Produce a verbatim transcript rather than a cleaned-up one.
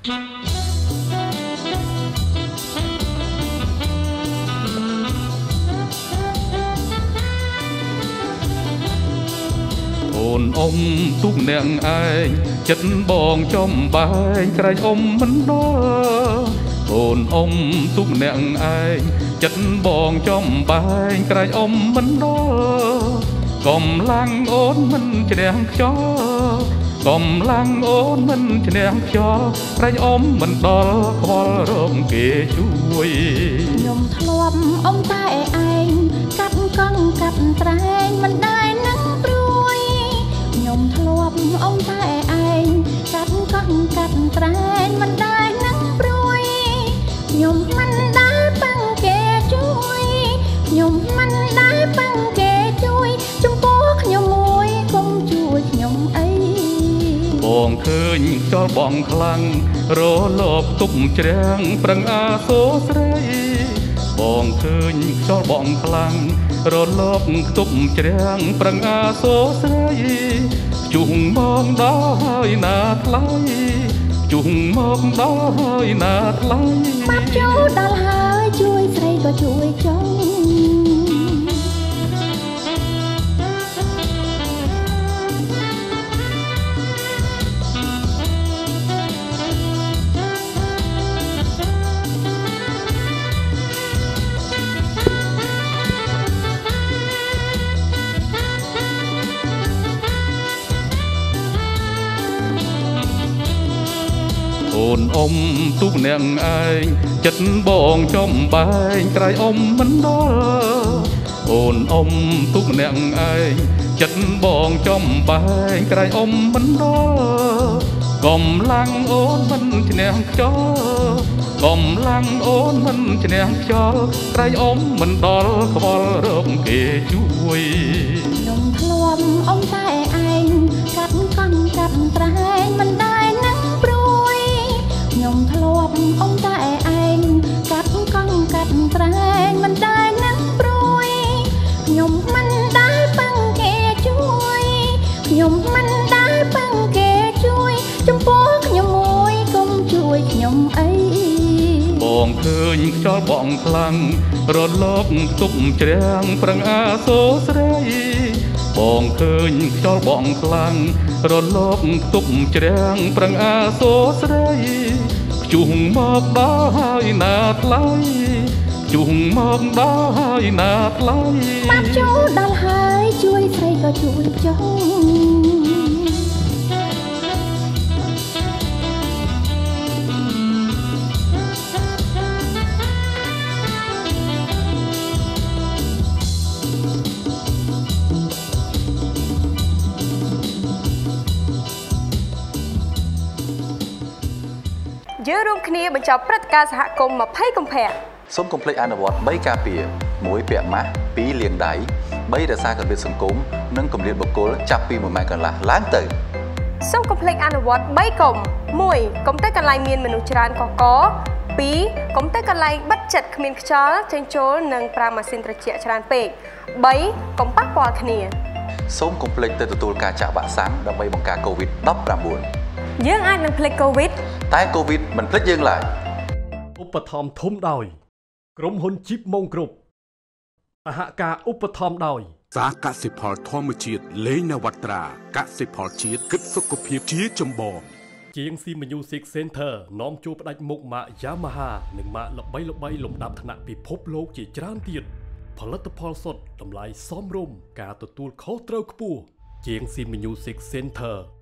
អូនអ៊ំទុកអ្នកឯងចិត្តបងចំបែងក្រែងអ៊ំមិនដល់អូនអ៊ំទុកអ្នកឯងចិត្តបងចំបែងក្រែងអ៊ំមិនដល់កំឡាំងអូនមិនជ្រះខ្យល់កំឡាំងអូនមិនជ្រះខ្យល់ក្រែងអ៊ំមិនដល់ខ្វល់រំគេជួយខ្ញុំធ្លាប់អ៊ំតែឯងកាត់កង់កាត់ត្រែងមិនដែរនឹងព្រួយខ្ញុំធ្លាប់អ៊ំតែឯងកាត់កង់កាត់ត្រែងមិនដែរនឹងព្រួយខ្ញុំមិនដែរប៉ឹងគេជួយខ្ញុំមិនដែរប៉ឹងគេជួយចំពោះខ្ញុំមួយកុំជួយខ្ញុំអីបងឃើញខ្យល់បងខ្លាំងរលបទុកជ្រាំងប្រឹងអាសូរស្រីបងឃើញខ្យល់បងខ្លាំងរលបទុកជ្រាំងប្រឹងអាសូរស្រីជុំមកដល់ហើយណាថ្លៃជុំមកដល់ហើយណាថ្លៃមកចូលដល់ហើយជួយស្រីក៏ជួយចុងអូនអ៊ំទុកអ្នកឯងចិត្តបងចំបែងក្រែងអ៊ំមិនដល់អូនអ៊ំទុកអ្នកឯងចិត្តបងចំបែងក្រែងអ៊ំមិនដល់កំឡាំងអូនមិនឈ្នះខ្យល់កំឡាំងអូនមិនឈ្នះខ្យល់ក្រែងអ៊ំមិនដល់ខ្វល់រកគេជួយខ្ញុំធ្លាប់អ៊ំតែឯងកាត់កង់កាត់ត្រែងមិនដែរនឹងព្រួយខ្ញុំធ្លាប់អ៊ំតែឯងកាត់កង់កាត់ត្រែងមិនដែរនឹងព្រួយខ្ញុំមិនដែរប៉ឹងគេជួយខ្ញុំមិនដែរប៉ឹងគេជួយចំពោះខ្ញុំមួយកុំជួយខ្ញុំអីបងឃើញខ្យល់បងខ្លាំងរលកទុកជ្រាំងប្រឹងអាសូរស្រីបងឃើញខ្យល់បងខ្លាំងរលកទុកជ្រាំងប្រឹងអាសូរស្រីជុំមកដល់ហើយណាថ្លៃជុំមកដល់ហើយណាថ្លៃមកចូលដល់ហើយជួយស្រីក៏ជួយចុងយើងរួមគ្នាបញ្ចប់ព្រឹត្តិការណ៍សហគមន៍ម្ភៃកុម្ភៈសូមកុំភ្លេចអនុវត្តបីការពារមួយពាក់ម៉ាស់ពីរលាងដៃបីរក្សាកម្រិតសង្គមនិងកម្រិតបុគ្គលចាប់ពីមួយម៉ែត្រកន្លះឡើងទៅសូមកុំភ្លេចអនុវត្តបីកុំមួយកុំទៅកន្លែងមានមនុស្សច្រើនកកពីរកុំទៅកន្លែងបិទជិតគ្មានខ្យល់ចេញចូលនិងប្រើម៉ាស៊ីនត្រជាក់ច្រើនពេកបីកុំប៉ះពាល់គ្នាសូមកុំភ្លេចទៅទទួលការចាក់វ៉ាក់សាំងដើម្បីបង្ការកូវីដ ដប់ប្រាំបួនយើងអាចនឹងភ្លេចកូវីដតែកូវីដមិនភ្លេចយើងឡើយឧបត្ថម្ភធំដោយក្រុមហ៊ុនជីបម៉ុងគ្រប់សហការឧបត្ថម្ភដោយសាកសិផលធម្មជាតិលេងនវត្រាកសិផលជាតិគិតសុខភាពជាចម្បងជាង ស៊ី Music Center នាំជួបផ្ដាច់មុខម៉ាក Yamaha និងម៉ាកល្បីល្បីលំដាប់ថ្នាក់ពិភពលោកជាច្រើនទៀតផលិតផលសុទ្ធតម្លៃសមរម្យការទទួលខុសត្រូវខ្ពស់ជាង ស៊ី Music Center